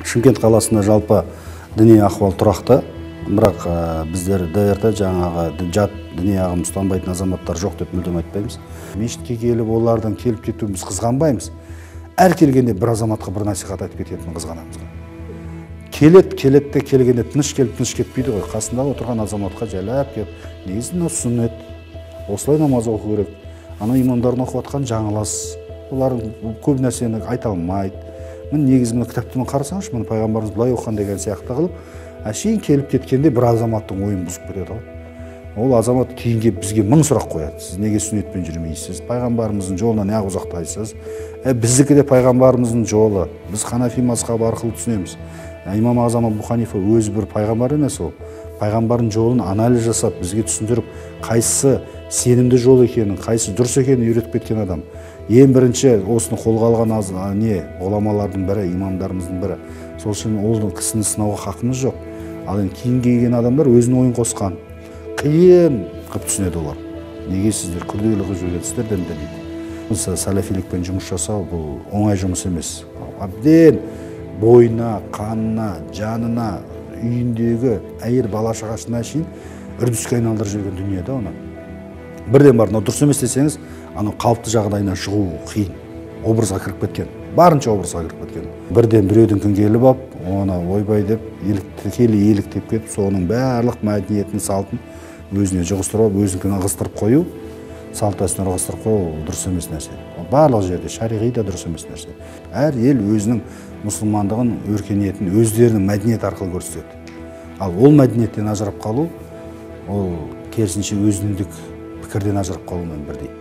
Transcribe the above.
Шымкент қаласында жалпы діни ахуал тұрақты, бірақ біздер ДРТ жаңағы жат діни ағым ұстанбайтын азаматтар жоқ деп мүлдем айтпаймыз. Мешітке келіп, олардың келіп кетуіміз қызғанбаймыз. Әр келгенде бір азаматқа бір насихат айтып кететінін қызғанамыз. Келеді келгенде тыныш келіп, тыныш кетпейді ғой. Қасында отырған азаматқа жайлап келіп, негізі мынау сүннет, осылай намаз оқу керек. Ана имамдардың оқып жатқан жаңылас. Олар көп нәрсені айта алмайды. Мен негізі мына кітапты қарасаңызшы, мына пайғамбарымыз былай оқыған деген сияқты қылып, әшейін келіп кеткенде бір азаматтың ойын бұзып кетеді ғой. Ол азамат кейін келіп бізге мың сұрақ қояды. Сіз неге сүннетпен жүрмейсіз? Пайғамбарымыздың жолынан неғып ұзақтайсыз? Біздікі де пайғамбарымыздың жолы. Біз ханафи мазхабы арқылы түсінеміз. Имам Азам Абу Ханифа өзі бір пайғамбар емес ол. Пайғамбардың жолын анализ жасап, бізге түсіндіріп, қайсысы сенімді жол екенін, қайсысы дұрыс екенін үйретіп кеткен адам. Ең бірінші осыны қолға алған ғұламалардың бірі, имамдарымыздың бірі. Сол үшін ол кісіні сынауға хақымыз жоқ. Ал енді кейін келген адамдар өзінің ойын қосқан. Қиын қып түсінеді олар. Неге сіздер күрделі қылып жүргенсіздер демейді. Салафилікпен жұмыс жасау бұл оңай жұмыс емес. Әбден бойына, қанына, жанына, үйіндегі әйел бала шағасына шейін үрдіске айналдырып жүрген дүниеде оны. Бірден бар, дұрыс емес десеңіз, қалыпты жағдайынан шығу қиын. Образға кіріп кеткен, барынша образға кіріп кеткен. Бірден біреудің келіп ап, оны ойбай деп, еліктеп кетіп, соның барлық мәдениетін, салтын өзіне жұғыстырып, өзінкін ығыстырып қою, салт дәстүрін ығыстырып қою дұрыс емес нәрсе. Барлық жерде шариғи да дұрыс емес нәрсе. Әр ел өзінің мұсылмандығын, өркениетін өздерінің мәдениет арқылы көрсетеді. Ал ол мәдениеттен ажырап қалу, ол керісінше өзіндік пікірден ажырап қалумен бірдей.